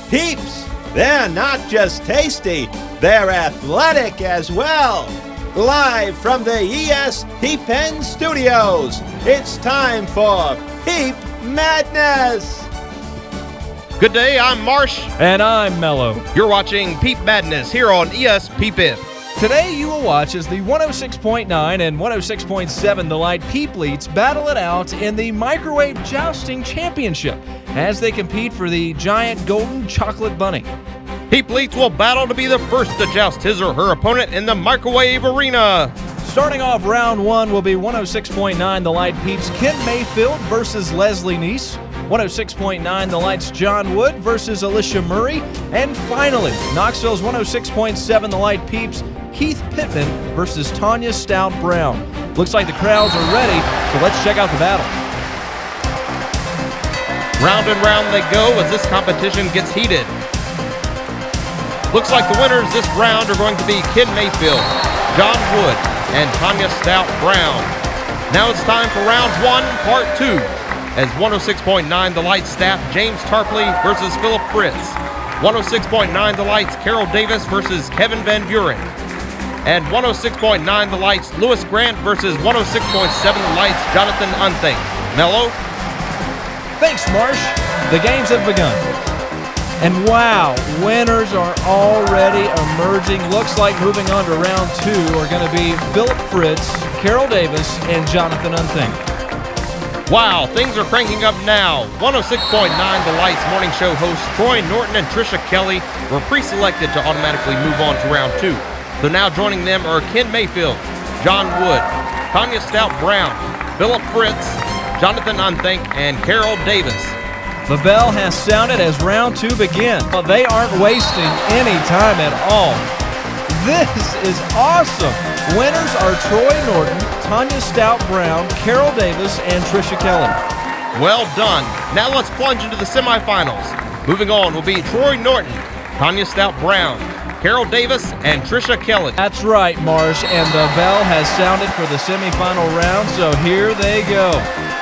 Peeps, they're not just tasty, they're athletic as well. Live from the ESPN studios, it's time for Peep Madness. Good day, I'm Marsh. And I'm Mello. You're watching Peep Madness here on ESPN. Today you will watch as the 106.9 and 106.7 The Light Peepleets battle it out in the Microwave Jousting Championship as they compete for the giant golden chocolate bunny. Peepleets will battle to be the first to joust his or her opponent in the microwave arena. Starting off round one will be 106.9 The Light Peeps Ken Mayfield versus Leslie Neese. 106.9 The Light's John Wood versus Alicia Murray. And finally, Knoxville's 106.7 The Light Peeps Keith Pittman versus Tanya Stout Brown. Looks like the crowds are ready, so let's check out the battle. Round and round they go as this competition gets heated. Looks like the winners this round are going to be Ken Mayfield, John Wood, and Tanya Stout Brown. Now it's time for round one, part two, as 106.9 The Light staff James Tarpley versus Philip Fritz. 106.9 The Light's Carol Davis versus Kevin Van Buren. And 106.9 The Light's Lewis Grant versus 106.7 The Light's Jonathan Unthink. Mello? Thanks, Marsh. The games have begun. And wow, winners are already emerging. Looks like moving on to round two are going to be Philip Fritz, Carol Davis, and Jonathan Unthink. Wow, things are cranking up now. 106.9 The Light's morning show hosts Troy Norton and Trisha Kelly were pre-selected to automatically move on to round two. So now joining them are Ken Mayfield, John Wood, Tanya Stout Brown, Philip Fritz, Jonathan Unthink, and Carol Davis. The bell has sounded as round two begins. Well, they aren't wasting any time at all. This is awesome. Winners are Troy Norton, Tanya Stout Brown, Carol Davis, and Trisha Kelly. Well done. Now let's plunge into the semifinals. Moving on will be Troy Norton, Tanya Stout Brown, Carol Davis, and Trisha Kelly. That's right, Marsh, and the bell has sounded for the semifinal round, so here they go.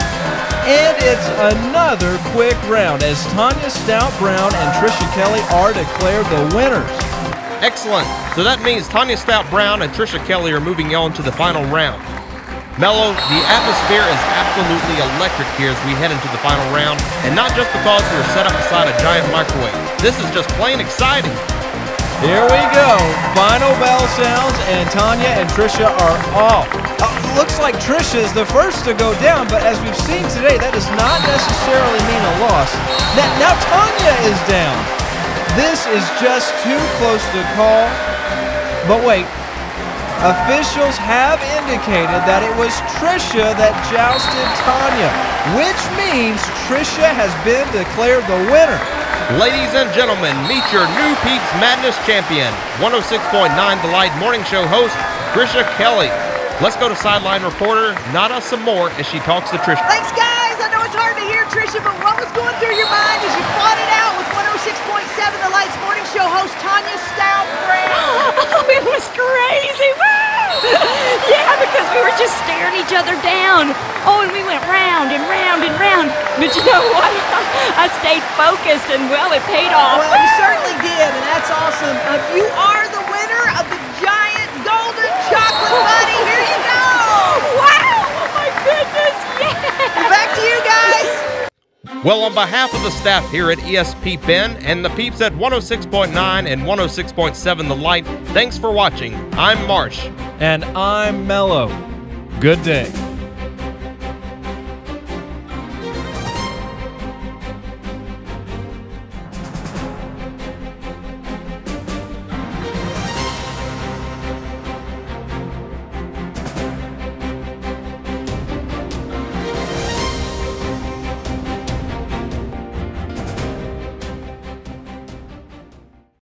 And it's another quick round as Tanya Stout Brown and Trisha Kelly are declared the winners. Excellent. So that means Tanya Stout Brown and Trisha Kelly are moving on to the final round. Mello, the atmosphere is absolutely electric here as we head into the final round, and not just because we're set up beside a giant microwave. This is just plain exciting. Here we go. Final bell sounds, and Tanya and Trisha are off. Looks like Trisha is the first to go down, but as we've seen today, that does not necessarily mean a loss. Now Tanya is down. This is just too close to call. But wait, officials have indicated that it was Trisha that jousted Tanya, which means Trisha has been declared the winner. Ladies and gentlemen, meet your new Peeps Madness champion, 106.9 The Light morning show host, Trisha Kelly. Let's go to sideline reporter Nada some more as she talks to Trisha. Thanks, guys. I know it's hard to hear, Trisha, but what was going through your mind as you fought it out with 106.7 The Light's morning show host, Tanya Stout Brown? Oh, it was crazy. Woo! Yeah, because we were just staring each other down. Oh, and we went round and round and round. But you know what? I stayed focused, and, well, it paid off. Well, you certainly did, and that's awesome. You are the winner of the giant golden chocolate bunny. Here you go. Wow! Oh, my goodness, yeah! Back to you guys. Well, on behalf of the staff here at ESPN and the peeps at 106.9 and 106.7 The Light, thanks for watching. I'm Marsh. And I'm Mello. Good day.